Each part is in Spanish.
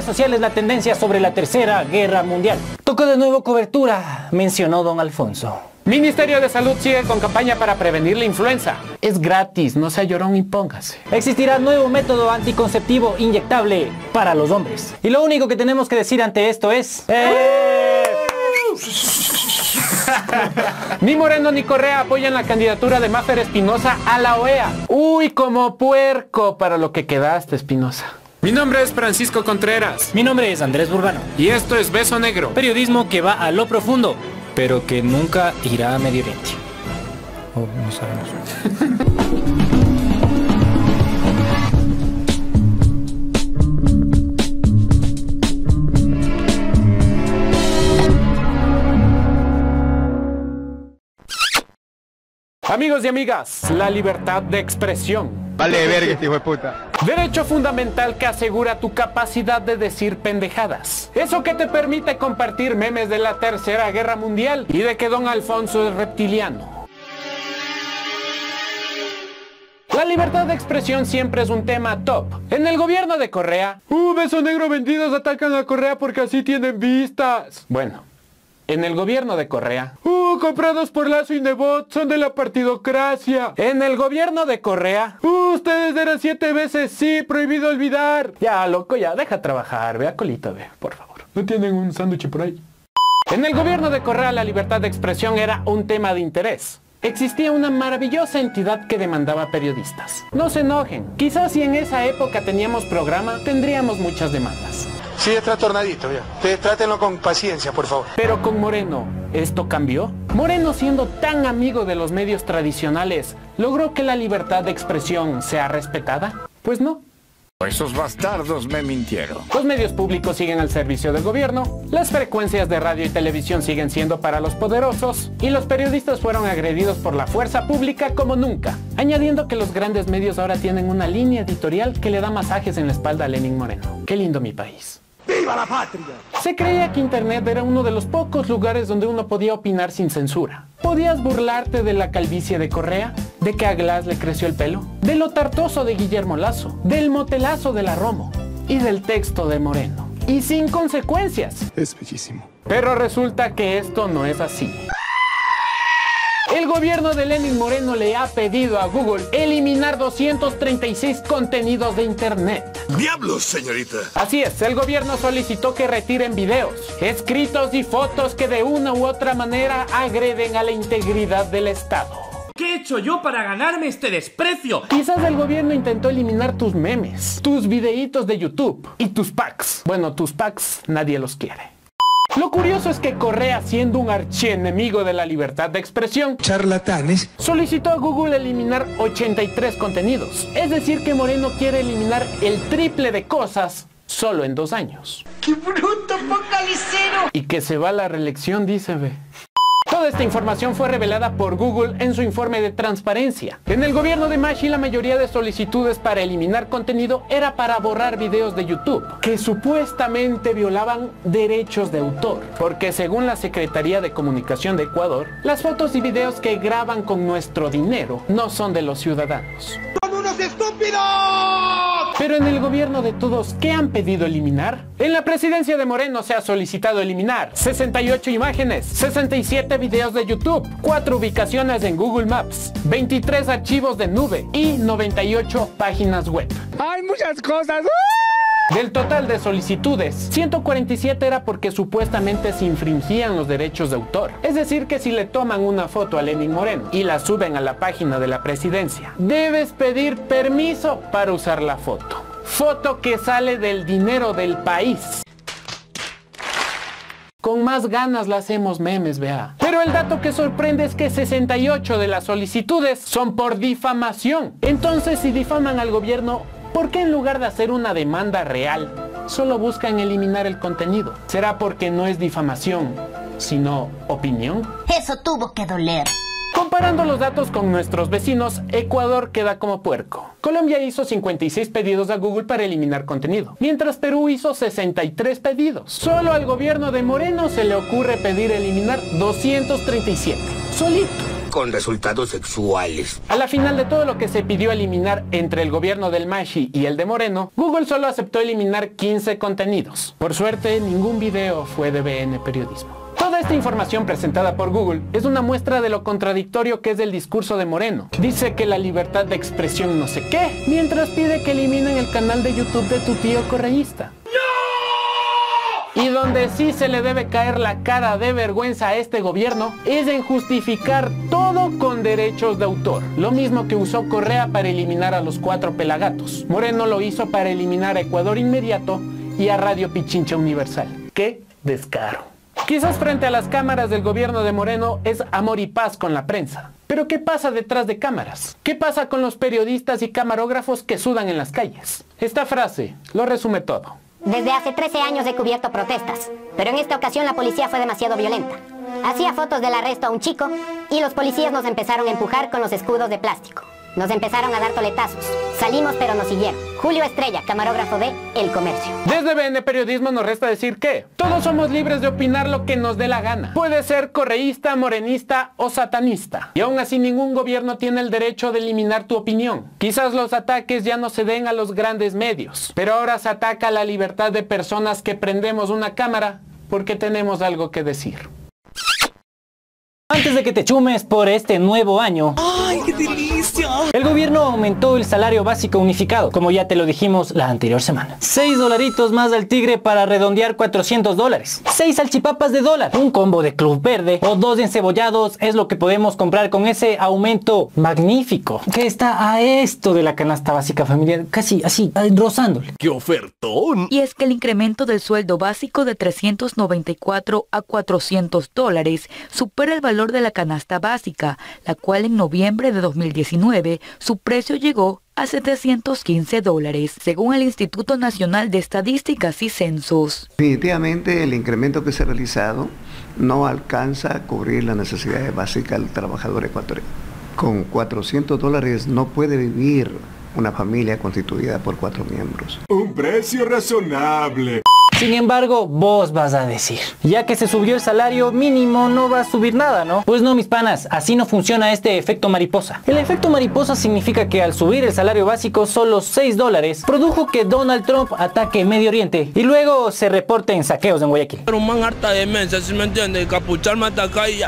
redes sociales la tendencia sobre la Tercera Guerra Mundial. Tocó de nuevo cobertura, mencionó don Alfonso. Ministerio de Salud sigue con campaña para prevenir la influenza. Es gratis, no sea llorón y póngase. Existirá nuevo método anticonceptivo inyectable para los hombres. Y lo único que tenemos que decir ante esto es... Ni Moreno ni Correa apoyan la candidatura de Maffer Espinosa a la OEA. Uy, como puerco para lo que quedaste, Espinosa. Mi nombre es Francisco Contreras. Mi nombre es Andrés Burbano. Y esto es Beso Negro. Periodismo que va a lo profundo, pero que nunca irá a Medio Oriente. Oh, no sabemos. Amigos y amigas, la libertad de expresión. Vale verga este hijo de puta. Derecho fundamental que asegura tu capacidad de decir pendejadas. Eso que te permite compartir memes de la Tercera Guerra Mundial y de que don Alfonso es reptiliano. La libertad de expresión siempre es un tema top. En el gobierno de Correa, Beso Negro vendidos atacan a Correa porque así tienen vistas. Bueno, en el gobierno de Correa, comprados por Lazo y Nebot, son de la partidocracia. En el gobierno de Correa, ustedes eran 7 veces sí, prohibido olvidar. Ya, loco, ya, deja trabajar, vea colita, ve, por favor. ¿No tienen un sándwich por ahí? En el gobierno de Correa la libertad de expresión era un tema de interés. Existía una maravillosa entidad que demandaba periodistas. No se enojen, quizás si en esa época teníamos programa, tendríamos muchas demandas. Sí, es trastornadito, ya. Trátenlo con paciencia, por favor. Pero con Moreno, ¿esto cambió? Moreno, siendo tan amigo de los medios tradicionales, ¿logró que la libertad de expresión sea respetada? Pues no. Esos bastardos me mintieron. Los medios públicos siguen al servicio del gobierno, las frecuencias de radio y televisión siguen siendo para los poderosos, y los periodistas fueron agredidos por la fuerza pública como nunca, añadiendo que los grandes medios ahora tienen una línea editorial que le da masajes en la espalda a Lenin Moreno. Qué lindo mi país. ¡Viva la patria! Se creía que Internet era uno de los pocos lugares donde uno podía opinar sin censura. ¿Podías burlarte de la calvicie de Correa? ¿De que a Glass le creció el pelo? ¿De lo tartoso de Guillermo Lazo? ¿Del motelazo de la Romo? ¿Y del texto de Moreno? Y sin consecuencias. Es bellísimo. Pero resulta que esto no es así. El gobierno de Lenin Moreno le ha pedido a Google eliminar 236 contenidos de Internet. ¡Diablos, señorita! Así es, el gobierno solicitó que retiren videos, escritos y fotos que de una u otra manera agreden a la integridad del Estado. ¿Qué he hecho yo para ganarme este desprecio? Quizás el gobierno intentó eliminar tus memes, tus videitos de YouTube y tus packs. Bueno, tus packs nadie los quiere. Lo curioso es que Correa, siendo un archienemigo de la libertad de expresión, Charlatanes. solicitó a Google eliminar 83 contenidos. Es decir que Moreno quiere eliminar el triple de cosas solo en 2 años. ¡Qué bruto, focalicero! Y que se va a la reelección, dice, ve. Toda esta información fue revelada por Google en su informe de transparencia. En el gobierno de Mashi, la mayoría de solicitudes para eliminar contenido era para borrar videos de YouTube, que supuestamente violaban derechos de autor. Porque según la Secretaría de Comunicación de Ecuador, las fotos y videos que graban con nuestro dinero no son de los ciudadanos. ¡Son unos estúpidos! Pero en el gobierno de todos, ¿qué han pedido eliminar? En la presidencia de Moreno se ha solicitado eliminar 68 imágenes, 67 videos de YouTube, 4 ubicaciones en Google Maps, 23 archivos de nube y 98 páginas web. ¡Hay muchas cosas! Del total de solicitudes, 147 era porque supuestamente se infringían los derechos de autor. Es decir que si le toman una foto a Lenin Moreno y la suben a la página de la presidencia, debes pedir permiso para usar la foto. Foto que sale del dinero del país. Con más ganas la hacemos memes, vea. Pero el dato que sorprende es que 68 de las solicitudes son por difamación. Entonces, si difaman al gobierno, ¿por qué en lugar de hacer una demanda real, solo buscan eliminar el contenido? ¿Será porque no es difamación, sino opinión? Eso tuvo que doler. Comparando los datos con nuestros vecinos, Ecuador queda como puerco. Colombia hizo 56 pedidos a Google para eliminar contenido, mientras Perú hizo 63 pedidos. Solo al gobierno de Moreno se le ocurre pedir eliminar 237. Solito. con resultados sexuales. A la final de todo lo que se pidió eliminar entre el gobierno del Mashi y el de Moreno, Google solo aceptó eliminar 15 contenidos. Por suerte, ningún video fue de BN Periodismo. Toda esta información presentada por Google es una muestra de lo contradictorio que es el discurso de Moreno. Dice que la libertad de expresión no sé qué, mientras pide que eliminen el canal de YouTube de tu tío correísta. Y donde sí se le debe caer la cara de vergüenza a este gobierno es en justificar todo con derechos de autor. Lo mismo que usó Correa para eliminar a los 4 pelagatos. Moreno lo hizo para eliminar a Ecuador Inmediato y a Radio Pichincha Universal. ¡Qué descaro! Quizás frente a las cámaras del gobierno de Moreno es amor y paz con la prensa. Pero ¿qué pasa detrás de cámaras? ¿Qué pasa con los periodistas y camarógrafos que sudan en las calles? Esta frase lo resume todo. Desde hace 13 años he cubierto protestas, pero en esta ocasión la policía fue demasiado violenta. Hacía fotos del arresto a un chico y los policías nos empezaron a empujar con los escudos de plástico. Nos empezaron a dar toletazos. Salimos pero nos siguieron. Julio Estrella, camarógrafo de El Comercio. Desde BN Periodismo nos resta decir que todos somos libres de opinar lo que nos dé la gana. Puede ser correísta, morenista o satanista. Y aún así ningún gobierno tiene el derecho de eliminar tu opinión. Quizás los ataques ya no se den a los grandes medios, pero ahora se ataca la libertad de personas que prendemos una cámara porque tenemos algo que decir. Antes de que te chumes por este nuevo año, ¡ay, qué delicia! El gobierno aumentó el salario básico unificado, como ya te lo dijimos la anterior semana. 6 dolaritos más al tigre para redondear $400. 6 salchipapas de dólar, un combo de Club Verde o 2 encebollados es lo que podemos comprar con ese aumento magnífico que está a esto de la canasta básica familiar, casi así, rozándole. ¡Qué ofertón! Y es que el incremento del sueldo básico de $394 a $400 supera el valor de la canasta básica, la cual en noviembre de 2019 su precio llegó a $715, según el Instituto Nacional de Estadísticas y Censos. Definitivamente el incremento que se ha realizado no alcanza a cubrir las necesidades básicas del trabajador ecuatoriano. Con $400 no puede vivir una familia constituida por 4 miembros. Un precio razonable. Sin embargo, vos vas a decir, ya que se subió el salario mínimo no va a subir nada, ¿no? Pues no, mis panas, así no funciona este efecto mariposa. El efecto mariposa significa que al subir el salario básico solo $6, produjo que Donald Trump ataque Medio Oriente y luego se reporten saqueos en Guayaquil. Pero un man harta de mensa, ¿sí me entiende? Capucharme hasta acá y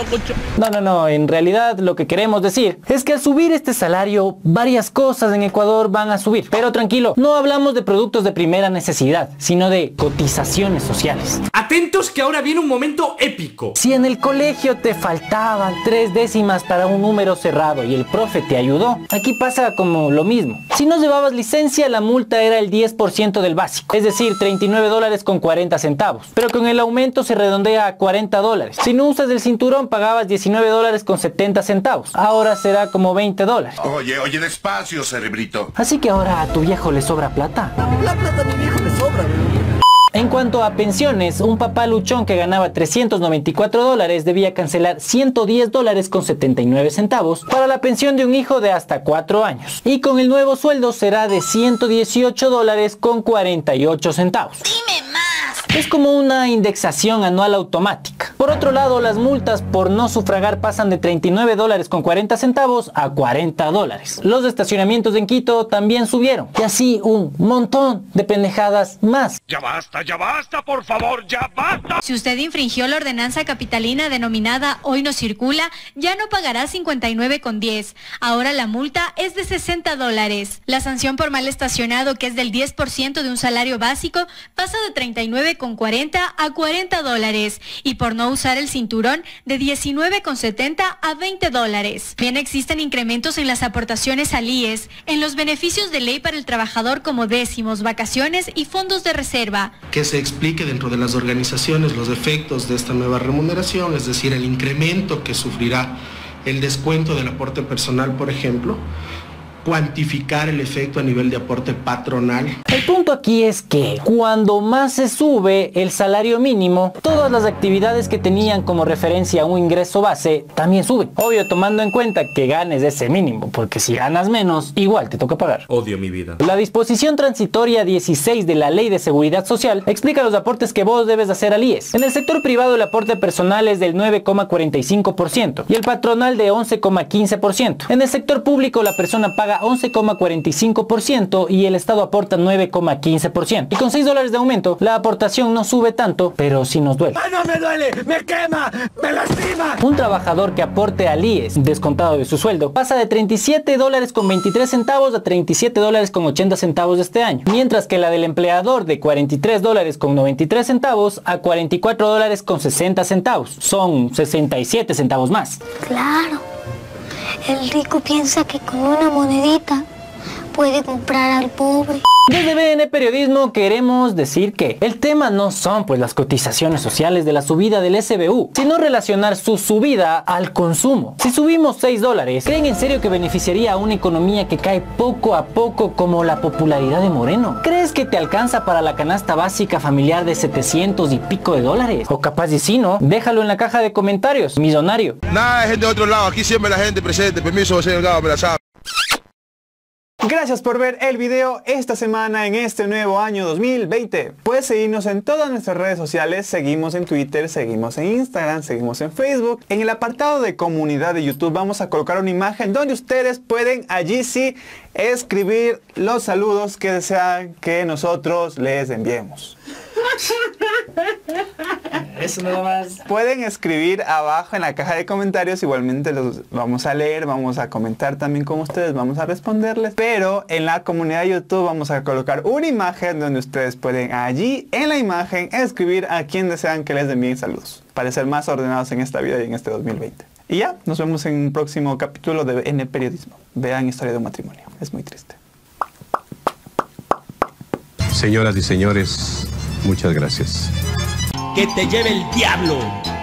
No, en realidad lo que queremos decir es que al subir este salario, varias cosas en Ecuador van a subir. Pero tranquilo, no hablamos de productos de primera necesidad, sino de cotizaciones sociales. Atentos que ahora viene un momento épico. Si en el colegio te faltaban 3 décimas para un número cerrado y el profe te ayudó, aquí pasa como lo mismo. Si no llevabas licencia, la multa era el 10% del básico, es decir, $39.40. Pero con el aumento se redondea a $40. Si no usas el cinturón, pagabas $19.70. Ahora será como $20. Oye, despacio, cerebrito. Así que ahora a tu viejo le sobra plata. La plata a mi viejo le sobra, En cuanto a pensiones, un papá luchón que ganaba $394 debía cancelar $110.79 para la pensión de un hijo de hasta 4 años. Y con el nuevo sueldo será de $118.48. ¡Dime más! Es como una indexación anual automática. Por otro lado, las multas por no sufragar pasan de $39.40 a $40. Los estacionamientos en Quito también subieron. Y así un montón de pendejadas más. Ya basta, por favor, ya basta. Si usted infringió la ordenanza capitalina denominada Hoy no circula, ya no pagará $59.10. Ahora la multa es de $60. La sanción por mal estacionado, que es del 10% de un salario básico, pasa de $39.40 a $40. Y por no usar el cinturón, de $19.70 a $20. Bien, existen incrementos en las aportaciones al IES, en los beneficios de ley para el trabajador como décimos, vacaciones y fondos de reserva. Que se explique dentro de las organizaciones los efectos de esta nueva remuneración, es decir, el incremento que sufrirá el descuento del aporte personal, por ejemplo, cuantificar el efecto a nivel de aporte patronal. El punto aquí es que cuando más se sube el salario mínimo, todas las actividades que tenían como referencia un ingreso base también suben. Obvio, tomando en cuenta que ganes ese mínimo, porque si ganas menos, igual te toca pagar. Odio mi vida. La disposición transitoria 16 de la Ley de Seguridad Social explica los aportes que vos debes hacer al IES. En el sector privado el aporte personal es del 9,45% y el patronal de 11,15%. En el sector público la persona paga 11,45% y el Estado aporta 9,15%. Y con $6 de aumento, la aportación no sube tanto, pero sí nos duele. ¡Ay, no me duele! ¡Me quema! ¡Me lastima! Un trabajador que aporte al IES, descontado de su sueldo, pasa de $37.23 a $37.80 este año. Mientras que la del empleador de $43.93 a $44.60. Son 67 centavos más. Claro. El rico piensa que con una monedita puede comprar al pobre. Desde BN Periodismo queremos decir que el tema no son pues las cotizaciones sociales de la subida del SBU, sino relacionar su subida al consumo. Si subimos $6, ¿creen en serio que beneficiaría a una economía que cae poco a poco como la popularidad de Moreno? ¿Crees que te alcanza para la canasta básica familiar de 700 y pico de dólares? O capaz y si no, déjalo en la caja de comentarios, millonario. Nada de gente de otro lado, aquí siempre la gente presente, permiso, señor Gabo, me la sabe. Gracias por ver el video esta semana en este nuevo año 2020. Puedes seguirnos en todas nuestras redes sociales, seguimos en Twitter, seguimos en Instagram, seguimos en Facebook. En el apartado de comunidad de YouTube vamos a colocar una imagen donde ustedes pueden allí sí escribir los saludos que desean que nosotros les enviemos. Eso nada más. Pueden escribir abajo en la caja de comentarios, igualmente los vamos a leer, vamos a comentar también con ustedes, vamos a responderles, pero en la comunidad de YouTube vamos a colocar una imagen donde ustedes pueden allí en la imagen escribir a quien desean que les envíen saludos, para ser más ordenados en esta vida y en este 2020. Y ya, nos vemos en un próximo capítulo de BN Periodismo. Vean Historia de un Matrimonio, es muy triste. Señoras y señores, muchas gracias. Que te lleve el diablo.